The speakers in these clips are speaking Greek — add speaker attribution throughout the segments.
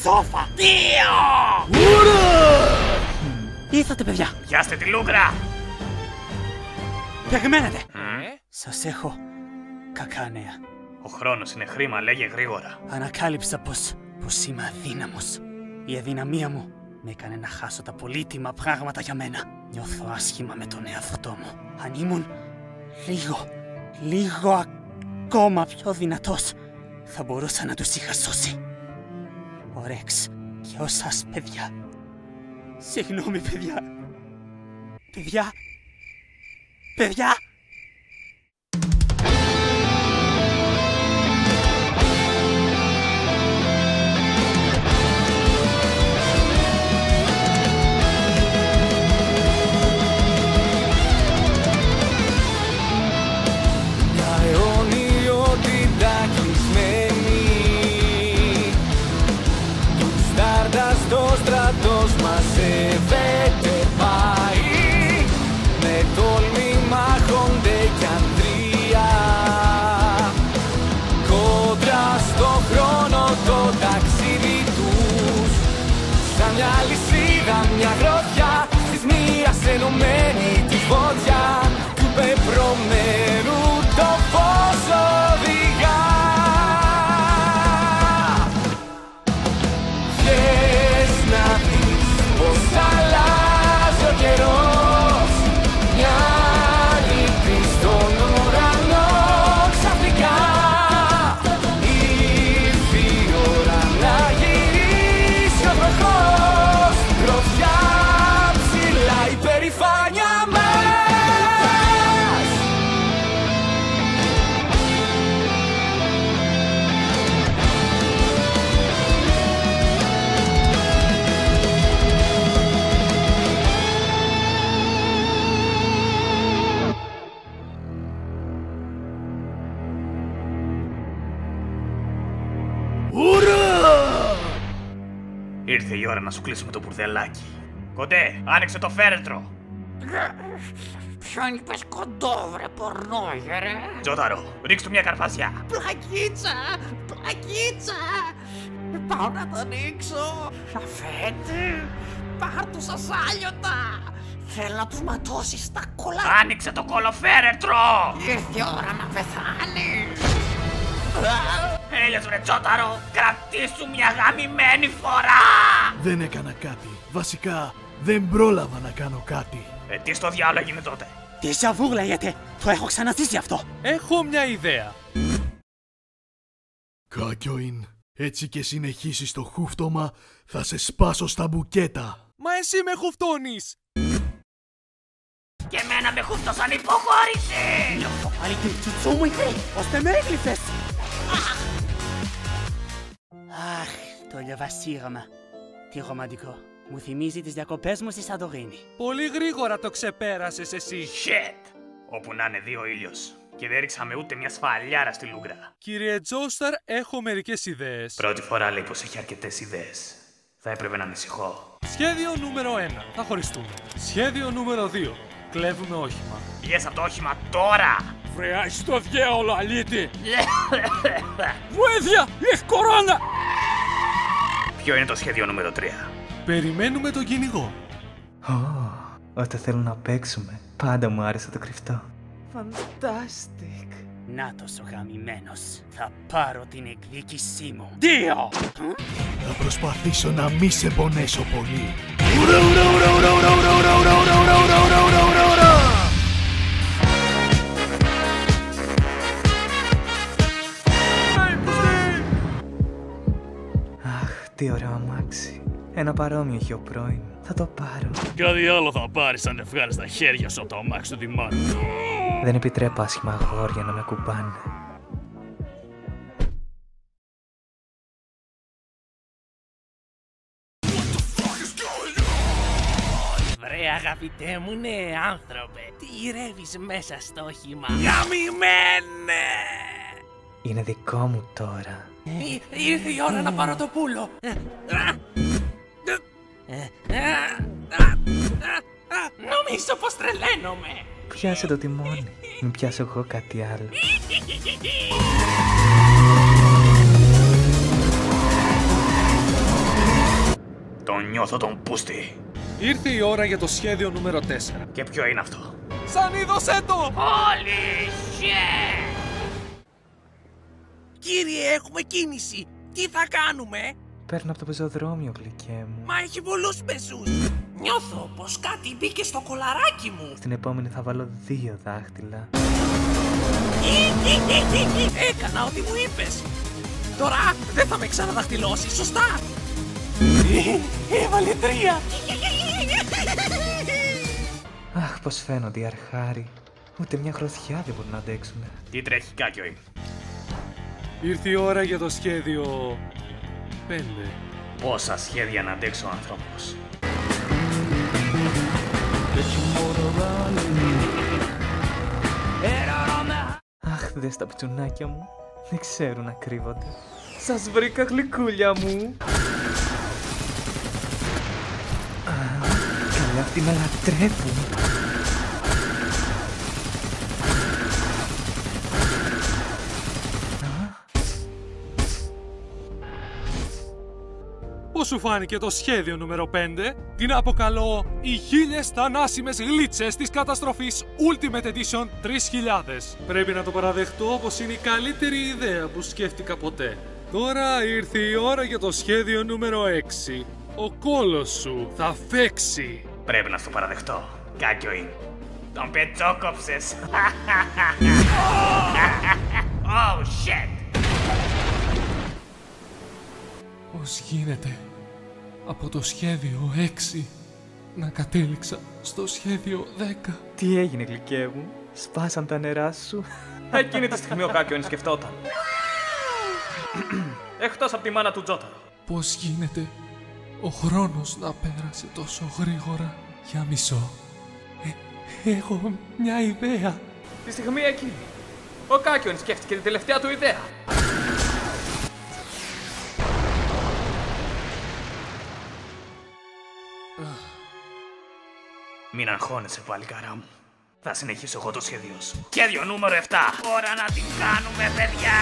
Speaker 1: σόφα. Ήρθατε, παιδιά.
Speaker 2: Πιάστε τη λούγκρα.
Speaker 1: Περιμένετε. Σας έχω κακά νέα.
Speaker 2: Ο χρόνος είναι χρήμα, λέγε γρήγορα.
Speaker 1: Ανακάλυψα πως είμαι αδύναμος. Η αδυναμία μου με έκανε να χάσω τα πολύτιμα πράγματα για μένα. Νιώθω άσχημα με τον εαυτό μου. Αν ήμουν λίγο ακόμα πιο δυνατός, θα μπορούσα να τους είχα σώσει. Ο Ρεξ και ο σας, παιδιά. Συγγνώμη, παιδιά. Παιδιά!
Speaker 3: Το στρατός μαζεύεται πάει, με τόλμη μάχονται κι ανδρεία. Κόντρα στο χρόνο το ταξίδι τους, σαν μια λυσίδα, μια γροθιά, της μίας ενωμένη τη φωτιά, του πεπρωμένου το φως οδηγά. Να δεις πως αλλάζει ο καιρός, μια λύπη στον ουρανό ξαφνικά. Ήρθε η ώρα να γυρίσει ο βροχός, γροθιά ψηλά η περηφάνεια μας.
Speaker 2: Ήρθε η ώρα να σου κλείσουμε το μπουρδελάκι. Κοντέ, άνοιξε το φέρετρο.
Speaker 4: Ποιον είπες κοντό, βρε πορνόγερε?
Speaker 2: Τζόταρο, ρίξ' του μια καρπαζιά.
Speaker 4: Πλακίτσα! Πάω να το ανοίξω. Αφέντη, πάρ' τους ασάλιωτα. Θέλω να τους ματώσεις τα κολλά.
Speaker 2: Άνοιξε το κολοφέρετρο!
Speaker 4: Ήρθε η ώρα να πεθάνεις.
Speaker 2: Έλειες βρε Τζόταρο, κρατήσου μια γαμημένη φορά!
Speaker 5: Δεν έκανα κάτι. Βασικά, δεν πρόλαβα να κάνω κάτι.
Speaker 2: Τι στο διάλογο έγινε τότε?
Speaker 1: Déjà vu λέγεται. Το έχω ξαναζήσει αυτό.
Speaker 6: Έχω μια ιδέα.
Speaker 5: Κάκιοιν, έτσι και συνεχίσεις το χούφτωμα, θα σε σπάσω στα μπουκέτα.
Speaker 6: Μα εσύ με χουφτώνεις.
Speaker 2: Και εμένα με χούφτωσαν υποχώρηση!
Speaker 1: Νιώθω πάλι την τσουτσού μου ηθρή, ώστε με έγλυφες. Αχ, το λεβασίρωμα. Τι ρομαντικό. Μου θυμίζει τις διακοπές μου στη Σαντορίνη.
Speaker 6: Πολύ γρήγορα το ξεπέρασες εσύ.
Speaker 2: Shit! Όπου να είναι δει ο ήλιος. Και δεν ρίξαμε ούτε μια σφαλιάρα στη λούγκρα.
Speaker 6: Κύριε Τζόσταρ, έχω μερικές ιδέες.
Speaker 2: Πρώτη φορά λέει πως έχει αρκετές ιδέες. Θα έπρεπε να ανησυχώ.
Speaker 6: Σχέδιο νούμερο 1. Θα χωριστούμε. Σχέδιο νούμερο 2. Κλέβουμε όχημα.
Speaker 2: Πηγες από το όχημα τώρα!
Speaker 6: Βρεά στο διάολο, αλήτη! Βοήθεια! Έχει κορώνα!
Speaker 2: Ποιο είναι το σχέδιο νούμερο 3?
Speaker 6: Περιμένουμε τον κυνηγό.
Speaker 7: Όταν θέλω να παίξουμε, πάντα μου άρεσε το κρυφτό.
Speaker 4: Fantastic.
Speaker 1: Νάτος ο γαμημένος. Θα πάρω την εκδίκησή μου. 2!
Speaker 5: Θα προσπαθήσω να μη σε πονέσω πολύ.
Speaker 7: Αχ, τι ωραίο αμάξι. Ένα παρόμοιο έχει ο πρώην. Θα το πάρω.
Speaker 6: Κάτι άλλο θα πάρεις αν δεν βγάλεις τα χέρια σου από το αμάξι του δημάρχου.
Speaker 7: Δεν επιτρέπω άσχημα αγόρια να με κουμπάνε.
Speaker 4: Βρε αγαπητέ μου νέε άνθρωπε, τι γυρεύεις μέσα στο όχημα? Γαμημένε!
Speaker 7: Είναι δικό μου τώρα.
Speaker 4: Ήρθε η ώρα να πάρω το πούλο. Νομίζω πως τρελαίνομαι.
Speaker 7: Πιάσε το τιμόνι. Μην πιάσω εγώ κάτι άλλο.
Speaker 2: Τον νιώθω τον πούστη.
Speaker 6: Ήρθε η ώρα για το σχέδιο νούμερο 4.
Speaker 2: Και ποιο είναι αυτό?
Speaker 6: Σαν είδωσέ το!
Speaker 2: Holy shit!
Speaker 4: Κύριε, έχουμε κίνηση. Τι θα κάνουμε?
Speaker 7: Παίρνω από το πεζοδρόμιο, γλυκέ μου.
Speaker 4: Μα έχει πολλούς πεζούς. Νιώθω πως κάτι μπήκε στο κολαράκι μου.
Speaker 7: Στην επόμενη θα βάλω 2 δάχτυλα.
Speaker 4: Έκανα ό,τι μου είπες. Τώρα δεν θα με ξαναδαχτυλώσει, σωστά? Έβαλε 3.
Speaker 7: Αχ, πως φαίνονται οι αρχάροι. Ούτε μια γροθιά δεν μπορούν να αντέξουνε.
Speaker 2: Τι τρέχει, Κάκιοι?
Speaker 6: Ήρθε η ώρα για το σχέδιο 5.
Speaker 2: Πόσα σχέδια να αντέξει ο άνθρωπος.
Speaker 7: Αχ, δες τα πιτσουνάκια μου. Δεν ξέρουν να κρύβονται. Σας βρήκα, γλυκούλια μου. Καλά, αυτοί με λατρεύουν.
Speaker 6: Πώς σου φάνηκε το σχέδιο νούμερο 5? Την αποκαλώ οι 1000 θανάσιμες γλίτσες της καταστροφής Ultimate Edition 3000. Πρέπει να το παραδεχτώ πως είναι η καλύτερη ιδέα που σκέφτηκα ποτέ. Τώρα ήρθε η ώρα για το σχέδιο νούμερο 6. Ο κόλος σου θα φέξει.
Speaker 2: Πρέπει να στο παραδεχτώ. Κάκιοι, τον πετσόκοψες. Oh shit!
Speaker 6: Πώς γίνεται από το σχέδιο 6 να κατέληξα στο σχέδιο 10?
Speaker 7: Τι έγινε, γλυκέ μου? Σπάσαν τα νερά σου? Εκείνη τη στιγμή ο Κάκιοι σκεφτόταν. Εκτός από τη μάνα του Τζόταρο.
Speaker 6: Πώς γίνεται ο χρόνος να πέρασε τόσο γρήγορα? Για μισό. Έχω μια ιδέα.
Speaker 7: Τη στιγμή εκείνη, ο Κάκιοι σκέφτηκε την τελευταία του ιδέα.
Speaker 2: Μην αγχώνεσαι, παλικαρά μου. Θα συνεχίσω εγώ το σχέδιο σου. Σχέδιο νούμερο 7. Ώρα να την κάνουμε, παιδιά!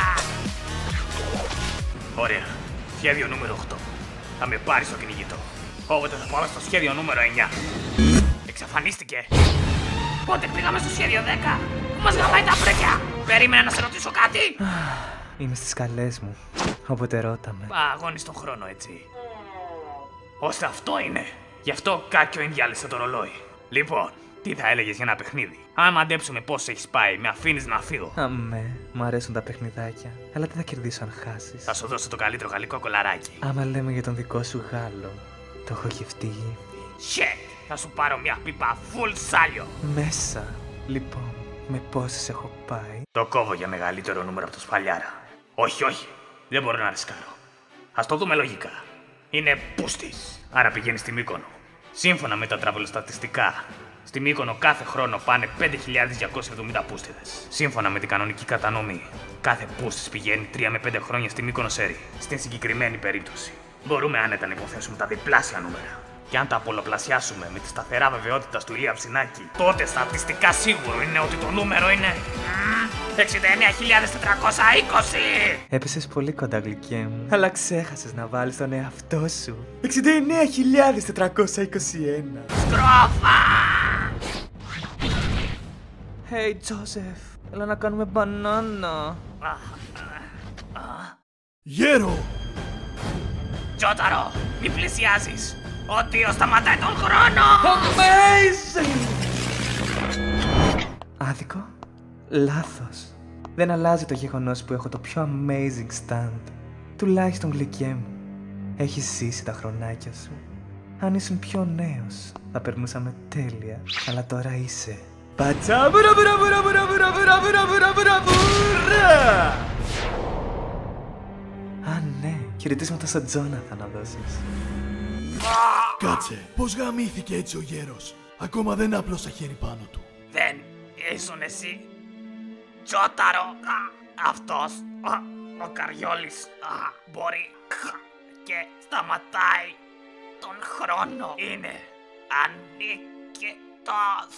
Speaker 2: Ωραία. Σχέδιο νούμερο 8. Θα με πάρει στο κυνηγητό. Οπότε θα πάμε στο σχέδιο νούμερο 9. Εξαφανίστηκε. Πότε πήγαμε στο σχέδιο 10. Που μας γαμάει τα φρέκια. Περίμενα να σε ρωτήσω κάτι.
Speaker 7: Είμαι στις καλές μου. Οπότε ρώταμε.
Speaker 2: Αγώνεις τον χρόνο, έτσι. Ώστε αυτό είναι. Γι' αυτό Κάκιοι διάλυσε το ρολόι. Λοιπόν, τι θα έλεγες για ένα παιχνίδι? Αν μαντέψουμε πώς έχεις πάει, με αφήνεις να φύγω.
Speaker 7: Αμέ, μου αρέσουν τα παιχνιδάκια. Αλλά τι θα κερδίσω αν χάσεις?
Speaker 2: Θα σου δώσω το καλύτερο γαλλικό κολαράκι.
Speaker 7: Άμα λέμε για τον δικό σου Γάλλο, το έχω γευτεί ήδη.
Speaker 2: Shit! Θα σου πάρω μια πίπα full σάλιο.
Speaker 7: Μέσα. Λοιπόν, με πόσες έχω πάει?
Speaker 2: Το κόβω για μεγαλύτερο νούμερο από το Σφαλιάρα. Όχι, όχι. Δεν μπορώ να ρισκάρω. Ας το δούμε λογικά. Είναι πούστης. Άρα πηγαίνει στη Μύκονο. Σύμφωνα με τα τραβελοστατιστικά, στη Μύκονο κάθε χρόνο πάνε 5.270 πούστιδες. Σύμφωνα με την κανονική κατανομή, κάθε πούστης πηγαίνει 3 με 5 χρόνια στη Μύκονο Σέρι. Στην συγκεκριμένη περίπτωση, μπορούμε άνετα να υποθέσουμε τα διπλάσια νούμερα. Και αν τα πολλαπλασιάσουμε με τη σταθερά βεβαιότητα του Ηλία Ψινάκη, τότε στατιστικά σίγουρο είναι ότι το νούμερο είναι 69.420!
Speaker 7: Έπεσες πολύ κοντά, γλυκέ μου. Αλλά ξέχασες να βάλεις τον εαυτό σου. 69.421.
Speaker 2: Στρόφα!
Speaker 7: Hey, Τζόσεφ. Έλα να κάνουμε μπανάνα.
Speaker 5: Γέρο!
Speaker 2: Τζόταρο, μη πλησιάζεις! Ο Δίος σταματάει τον χρόνο!
Speaker 7: Amazing! Άδικο. Λάθος. Δεν αλλάζει το γεγονός που έχω το πιο amazing stand. Τουλάχιστον, γλυκέ μου, έχεις ζήσει τα χρονάκια σου. Αν ήσουν πιο νέος, θα περνούσαμε τέλεια. Αλλά τώρα είσαι πατσα. Α, ναι. Χαιρετίσματα στον Τζόναθαν να δώσεις.
Speaker 5: Κάτσε, πώς γαμήθηκε έτσι ο γέρος? Ακόμα δεν άπλωσα χέρι πάνω του.
Speaker 2: Δεν ήσουν εσύ, Τζόταρο. Αυτός, ο Καριόλης, μπορεί και σταματάει τον χρόνο. Είναι ανίκητος.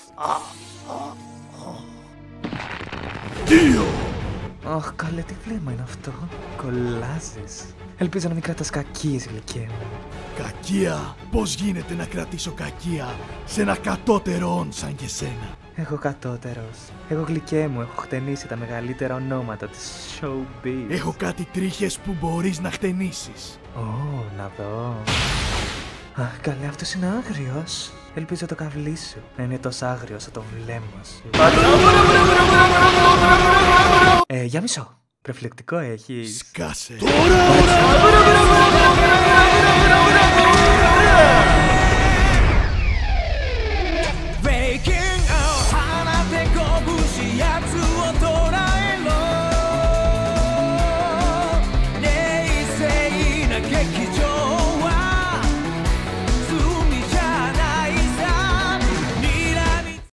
Speaker 5: Δύο!
Speaker 7: Αχ, καλέ, τι βλέμμα είναι αυτό. Κολλάζεις. Ελπίζω να μην κρατάς κακίες, γλυκέ μου.
Speaker 5: Κακία! Πώς γίνεται να κρατήσω κακία σε ένα κατώτερο όν σαν και σένα?
Speaker 7: Εγώ κατώτερος. Εγώ γλυκέ μου, έχω χτενίσει τα μεγαλύτερα ονόματα της showbiz.
Speaker 5: Έχω κάτι τρίχες που μπορείς να χτενίσεις.
Speaker 7: Ω, να δω. Αχ, καλέ, αυτός είναι άγριος. Ελπίζω το καβλί σου να είναι τόσο άγριο σαν το βλέμμα σου. Για μισό. Προφυλακτικό έχεις?
Speaker 5: Σκάσε.
Speaker 3: Τώρα!